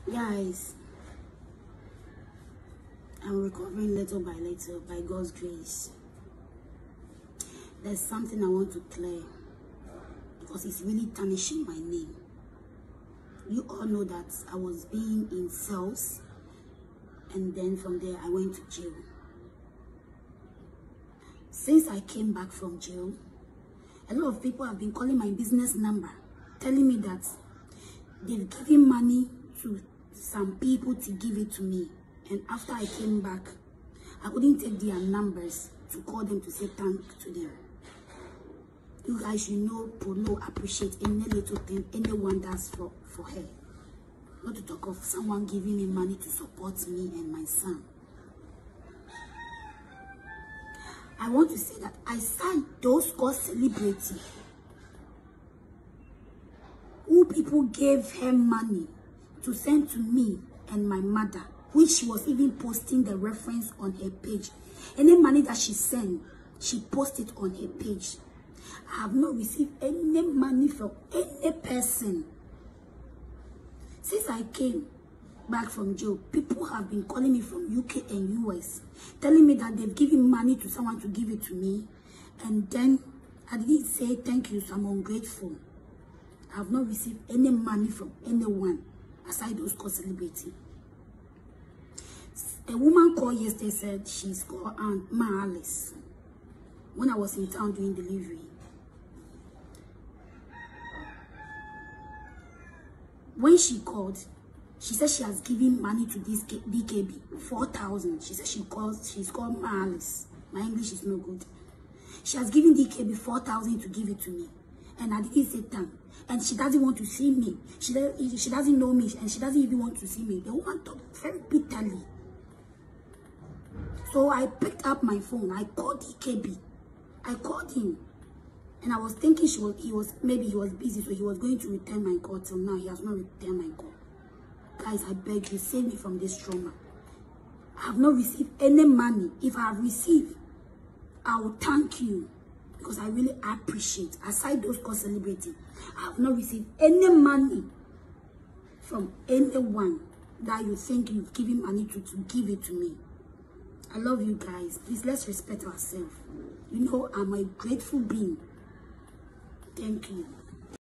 Guys, I'm recovering little by little by God's grace. There's something I want to clear because it's really tarnishing my name. You all know that I was being in cells, and then from there I went to jail. Since I came back from jail, a lot of people have been calling my business number, telling me that they've given money to some people to give it to me. And after I came back, I couldn't take their numbers to call them to say thank to them. You guys, you know, Polo appreciate any little thing anyone does for her. Not to talk of someone giving me money to support me and my son. I want to say that I signed those called celebrity who people gave her money to send to me and my mother, which she was even posting the reference on her page. Any money that she sent, she posted on her page. I have not received any money from any person. Since I came back from jail, people have been calling me from UK and US, telling me that they've given money to someone to give it to me. And then I didn't say thank you, so I'm ungrateful. I have not received any money from anyone aside those called celebrity. A woman called yesterday, said she's called Aunt Ma Alice, when I was in town doing delivery. When she called, she said she has given money to this DKB, 4,000. She said she's called Ma Alice. My English is no good. She has given DKB 4,000 to give it to me. And I didn't say thank. And she doesn't want to see me. She doesn't know me, and she doesn't even want to see me. The woman talked very bitterly. So I picked up my phone. I called DKB. I called him. And I was thinking maybe he was busy, so he was going to return my call. Till now, he has not returned my call. Guys, I beg you, save me from this trauma. I have not received any money. If I have received, I will thank you, because I really appreciate. Aside those called celebrity, I have not received any money from anyone that you think you've given money to give it to me. I love you guys. Please, let's respect ourselves. You know, I'm a grateful being. Thank you.